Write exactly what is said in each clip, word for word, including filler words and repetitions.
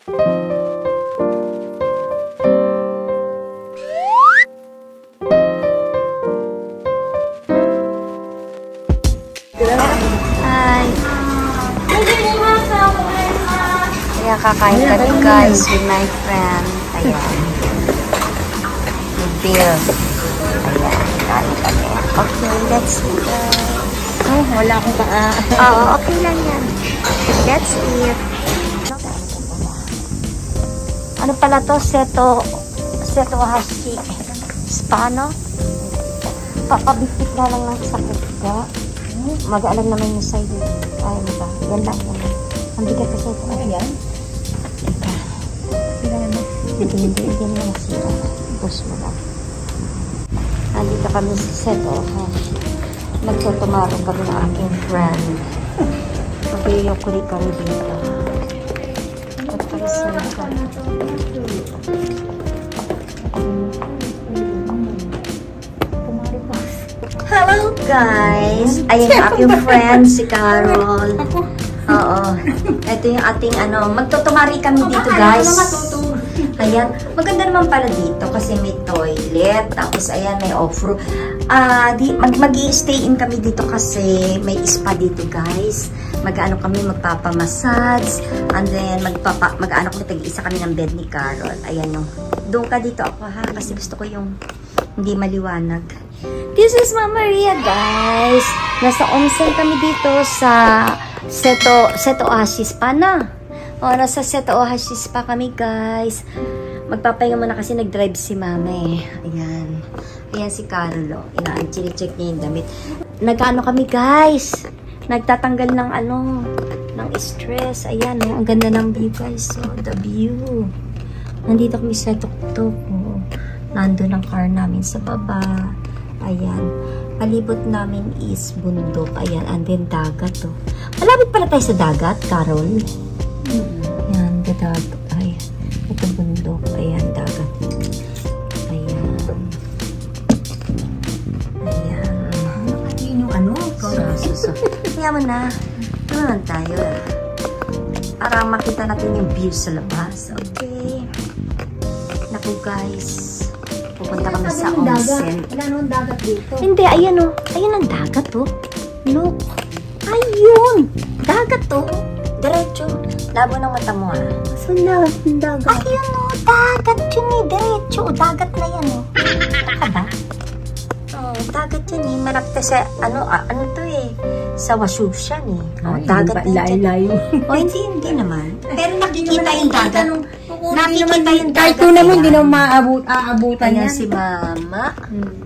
Hi. Kaya kakain kami guys with my friend. Ayan. With Bill. Ayan. Kain kami. Okay, let's eat. Oh, wala akong paa. Oo, okay lang yan. Let's eat. Ano pala to? Seto, Seto Hashi Spa, no? Papabitbit na lang ng sa kutka. Mag-aalam naman yung sa'yo. Ay, ano ba? Yan lang. Ang bigat kasi ito. Ano yan? Teka. Hindi na. Hindi, hindi. Hindi na masira. Push mo lang. Nandito kami sa Seto Hashi. Nagtutumarong kami ng aking friend. Mag-iiyokuri kami dito. Nagpalisan kami. Hello guys! Ayan yung aking friend, si Carol. Oo. Ito yung ating ano, magtutumari kami dito guys. Ayan, maganda naman pala dito kasi may toilet. Tapos ayan, may off-road. Ah, di mag mag-i-stay in kami dito kasi may spa dito guys. Mag-ano kami, magpapamassage. And then magpapa mag-ano kami, tag-isa kami ng bed ni Carol. Ayan yung. Doon ka dito ako ha kasi gusto ko yung hindi maliwanag. This is Mama Maria guys. Nasa onsen kami dito sa Seto Seto Hashi Spa na. O, nasa Seto Hashi Spa kami guys. Magpapahinga muna kasi nag-drive si Mama eh. Ayan. Ayan si Carlo. Inaan, chinecheck niya yung damit. Nag-ano kami guys. Nagtatanggal ng ano, ng stress. Ayan, oh, ang ganda ng view guys. So, the view. Nandito kami sa tuk-tuk. Oh. Nandun ang car namin sa baba. Ayan. Palibot namin is bundok. Ayan, and then dagat oh. Malapit pala tayo sa dagat, Carol. Ayan, dagat. Ay, ito bundok. Ayan, dagat. Ayan. Ayan. Yun yung ano? So, so, so. Kaya mo na. Ito naman tayo. Para makita natin yung view sa labas. Okay. Naku guys. Pupunta kami sa onsen. Wala naman dagat dito. Hindi, ayan o. Ayan ang dagat o. Look. Ayun. Dagat o. Diretso. Labo ng mata mo ah. Saan na? Ang dagat? Ayun o. Dagat yun eh. Diretso. Dagat na yan o. Taka ba? Oo, dagat yun eh. Marapta sa, ano, ah, ano to eh. Sa Washushan eh. Oh, dagat na yan. Layo. O, hindi, hindi naman. Pero nakikita yung dagat. Nakikita yung dagat. Kahit kung naman, hindi naman maabot, aabutan Ayan yan. si Mama. Hmm.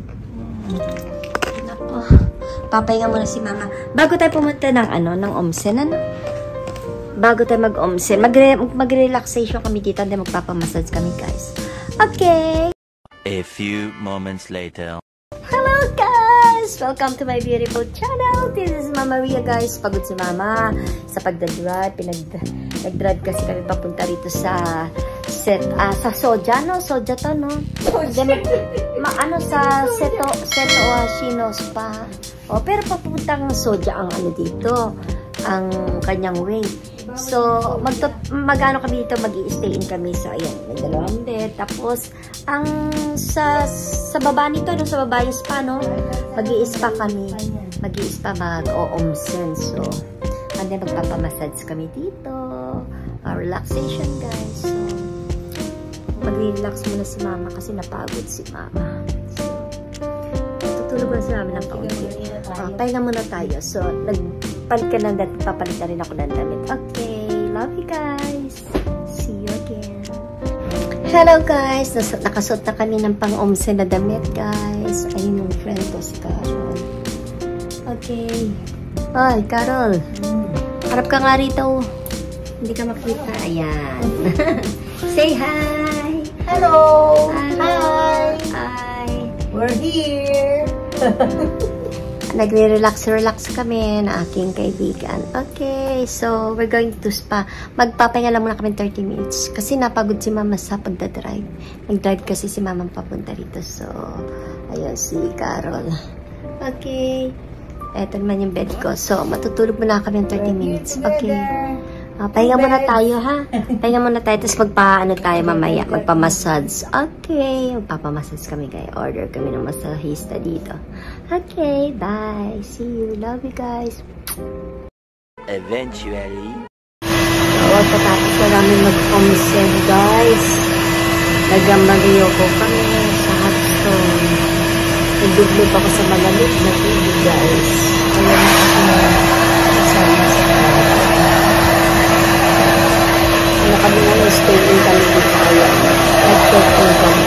Nako. Papahinga muna si Mama. Bago tayo pumunta ng ano, ng onsen, ano? Bago tayo mag-onsen, mag-relaxation kami dito, and magpapamassage kami, guys. Okay. A few moments later. Hello, guys! Welcome to my beautiful channel. This is Mama Maria, guys. Pagod si Mama sa pagdadrive. Pinag nag-drive kasi kami papunta rito sa set, ah, sa Soja, no? Soja to, no? Soja. Ma, ano, sa Seto, Seto Hashino Spa. O, pero papuntang Soja ang ano dito, ang kanyang way. So, mag mag-ano kami dito, mag-i-stay in kami sa, ayan, may dalawang bed. Tapos, ang sa, sa baba nito, no, sa baba yung spa, no? Mag-i-spa kami. Mag-i-spa, mag-o-omsen. So, and then magpapamassage kami dito. Uh, relaxation, guys. So, mag-relax muna si Mama kasi napagod si Mama. So, tutulog na si Mama ng paunti. Uh, pahinga muna tayo. So, nagpalit ka ng damit. Papalit na rin ako ng damit. Okay. Love you guys. See you again. Hello guys. Nakasuot na kami ng pang-omsen na damit, guys. Ayun yung friend ko si Carol. Okay. Ay, Carol. Harap ka nga rito. Hindi ka makita. Ayan. Say hi. Hello. Hello. Hi. We're here. Nagre-relax-relax kami na aking kaibigan. Okay, so we're going to spa. Magpapahinga lang muna kami thirty minutes. Kasi napagod si Mama sa pagdadrive. Nag-drive kasi si Mama papunta rito. So, ayun si Carol. Okay. Eto naman yung bed ko. So, matutulog muna kami ng thirty minutes. Okay. Ah, pahinga muna tayo, ha? Pahinga muna tayo, tapos magpa-ano tayo mamaya, magpa-massage. Okay, magpapa-massage kami, guys. Order kami ng masahista dito. Okay, bye. See you. Love you, guys. Eventually. Huwag patapos na namin mag-commission, guys. Nagambaliyo ko kami sa hotstone. Nagdublog ako sa malamig na tubig, guys. Kaya na ako na kasama sa kanya. Ano kami na yung stay-in kami dito. Ayan. Nag-check-in kami.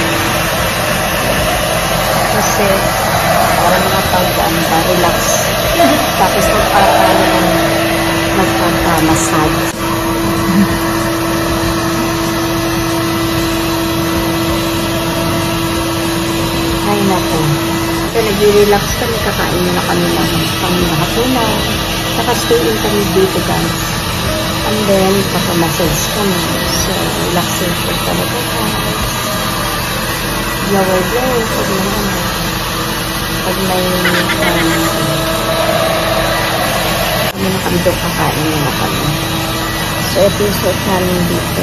Kasi parang napag-ano pa, relax. Tapos magpapano kami magpapa-massage. Ay nako. So nag-relax kami, kakain na kami ng pang-hapunan. Saka stay-in kami dito, guys. And then, papa-massage kami. So, relaxation talaga, guys. Lower blow, pag may ano. Pag may, um, kami na kami doon, kakain na kami. So, ito yung suot namin dito.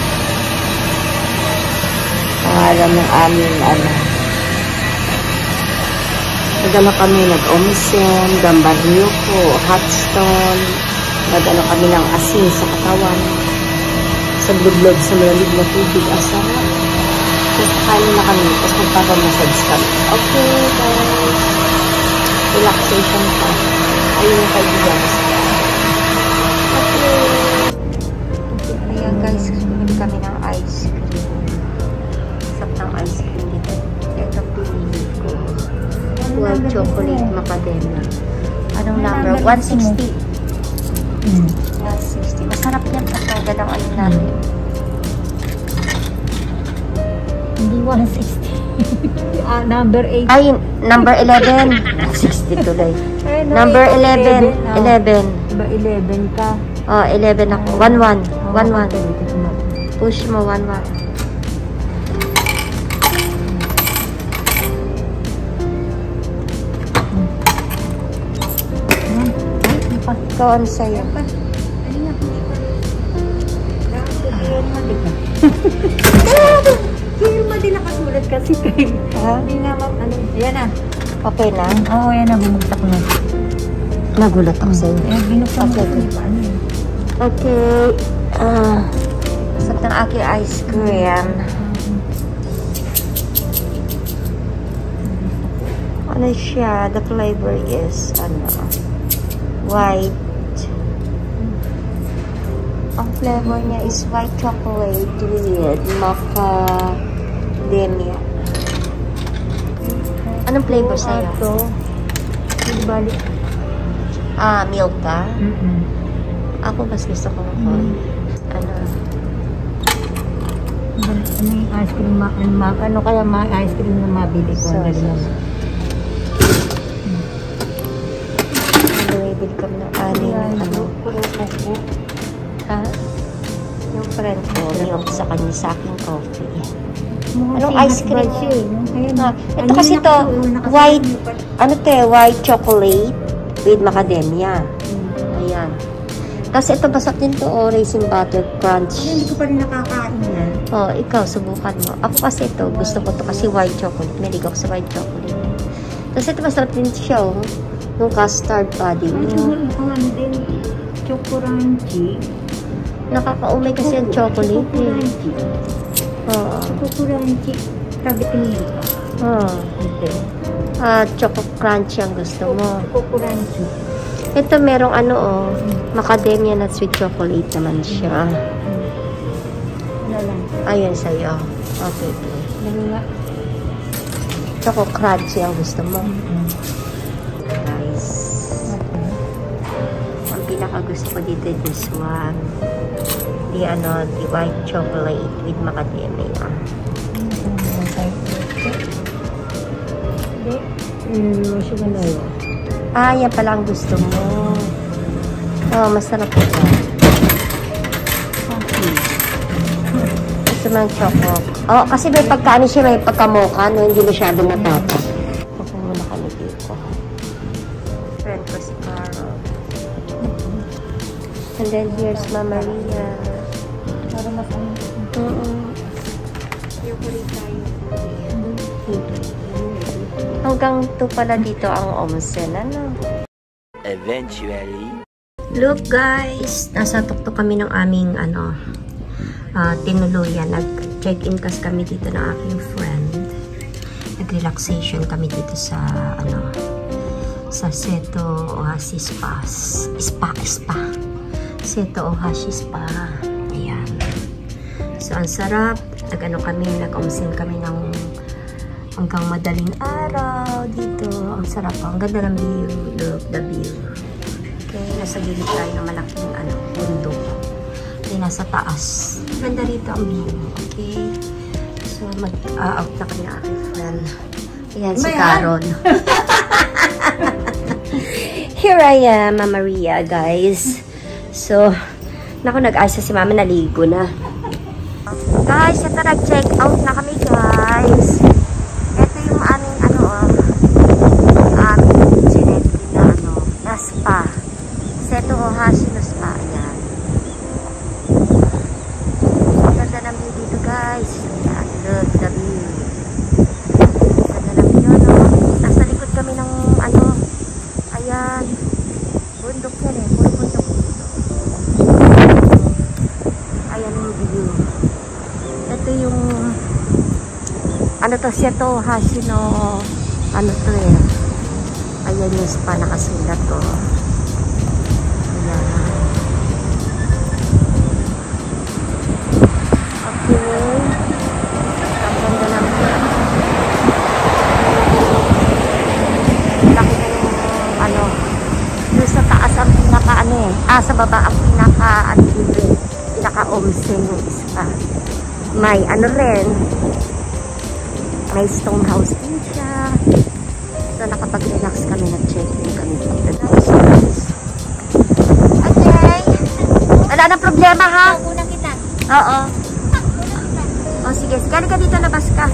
Pangalan ng aming, ano, nag-ano kami, nag-omisen, gambaryuko, hotstone, nag-ano kami ng asin sa katawan, sa blublog, sa malamig na tubig, ang sarap. Tapos kain na kami, tapos magpapamassage kami. Okay, guys. Relaxation pa. Ayun yung kaibigan. Okay. Ayan, guys, bumili kami ng ice cream. Sarap ng ice cream dito. Ito pinili ko. White chocolate macadamia. Anong number? one sixty. Mm. one sixty. Masarap yan. Pagkagad ang ano natin. Hindi one sixty. Ah, number eight. Ay, number eleven. sixty tuloy. Eh, no, Number ikaw, eleven. no? eleven. Diba eleven ka? Oh, eleven ako. one one. Oh, one one. dito mo. Push mo, one one. Ikaw, ano sa'yo? Firma din nakasulat kasi kay. Ha? Hindi nga ma'am, ano. Ayan na. Okay na? Oo, oh, ayan na. Bumagtak na. Nagulat ako sa'yo. Ayan, binuksan mo. Okay. Paano yun? Okay. Ah, sarap ng aking ice cream. Ano siya? The flavor is, ano, white. Ang flavor niya is white chocolate with macadamia. Anong flavor sa'yo? Ito. Balik. Ah, milk ka? Mm-mm. Ako mas gusto ko ako. Mm. Ano? Ano yung ice cream? Ma ano, ma ano kaya ma ice cream na mabili ko? So, Dali so, naman. Anyway, bili kami ng aning ano. Ha? Yung friend ko, milk sa kanya, sa aking coffee. Anong ice cream? Ah, ito kasi to, white, ano to eh, white chocolate with macadamia. Ayan. Tapos ito, basap din to, oh, raisin butter crunch. Hindi ko pa rin nakakain yan. Oh, ikaw, subukan mo. Ako kasi ito, gusto ko to kasi white chocolate. Malig ako sa white chocolate. Tapos ito, masarap din siya, oh. Yung custard pudding. Ang ano din, chocoranchi. Nakakaumay kasi ang chocolate, eh. Chocoranchi. Oo. Chocoranchi. Sabi ko niya. Oh. Hindi. Ah, choco crunchy ang gusto mo. Chocoranchi. Ito, merong ano, oh. Macadamia nuts with chocolate naman siya. Ano lang. Ayun sa'yo. Okay, okay. Ano nga. Choco crunchy ang gusto mo. Guys. Ang pinaka-gusto ko dito, this one. The, ano, the white chocolate with macadamia. Hindi. Ano siya na yun? Ah, yan pala ang gusto mo. Oh, masarap ito. Okay. Gusto mo ng choco. Oh, kasi may pagkaano siya, may pagkamoka, no? Hindi masyadong matatas. Pupo muna kami dito. Friend ko si Carol. And then here's Mama Maria. Para mas ano. Mm-mm. Hanggang to pala dito ang onsen, ano? Eventually. Look guys, nasa tuktok kami ng aming ano, uh, tinuluyan. Nag-check-in kasi kami dito ng aking friend. Nag-relaxation kami dito sa ano, sa Seto Oasis Spa. Spa, Spa. Seto Oasis Spa. Ayan. So, ang sarap. Nag-ano kami, nag-onsen kami ng hanggang madaling araw dito. Ang sarap po. Ang ganda ng view. Look, the view. Okay, nasa gilid tayo ng malaking ano, bundok. Okay, nasa taas. Ganda rito ang view. Okay. So, mag-out na kami na aking friend. Ayan, si Carol. Here I am, Mama Maria, guys. So, naku, nag-ayos si Mama, naligo na. Guys, ito nag-check out na kami, guys. Ito yung aming, ano, aming sinet na, ano, na spa. Seto Oasis na spa. Ayan. Ang ganda ng view dito, guys. Ayan, look, the view. Ang ganda ng view, no? Nasa likod kami ng, ano, ayan. Bundok yan eh. Puro bundok dito. Ayan yung view. Ito yung ano to, Seto Oasis no, ano to eh, ayan yung spa nakasulat to. Ayan. Okay, ang ganda lang yan. Laki na yung ano, doon sa taas ang pinaka ano eh, ah sa baba ang pinaka ano dito eh, pinaka onsen yung spa. May ano rin, may stone house din siya. So nakapag-relax kami, nag-check-in kami dito. Okay. Wala na problema ha? Una kita. Oo. O sige, sige ka dito, labas ka.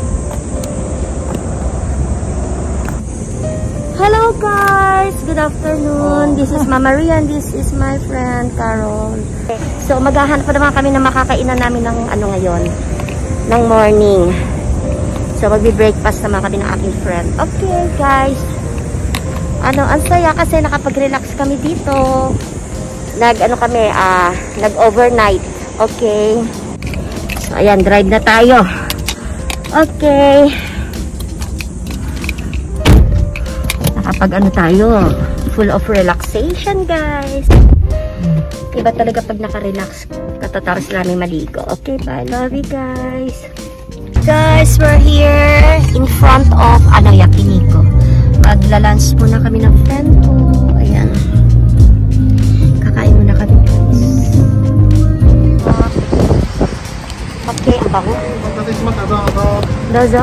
Hello guys! Good afternoon. This is Mama Maria and this is my friend Carol. So maghahanap pa naman kami na makakainan namin ng ano ngayon, ng morning. So magbi-breakfast naman kami ng aking friend. Okay guys. Ano, ang saya kasi nakapag-relax kami dito. Nag ano kami, ah, uh, nag-overnight. Okay. So ayan, drive na tayo. Okay. Nakapag ano tayo, full of relaxation guys. Iba talaga pag naka-relax katatapos namin maligo. Okay, bye. Love you guys. Guys, we're here in front of ano, Yakiniku. Magla-lunch muna kami ng friend ko. Ayan. Kakain muna kami guys. Okay, ang bango. Dozo.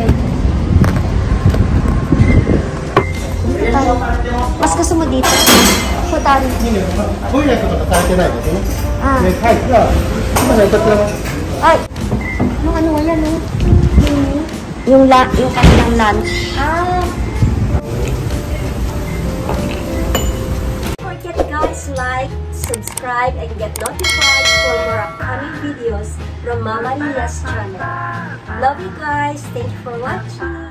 Mas gusto mo dito? Putari. Ah. Ay. Yung ano wala no? Yung la, yung kanilang lunch. Ah. Don't forget guys, like, subscribe, and get notified for more upcoming videos from Mama Maria's channel. Love you guys. Thank you for watching.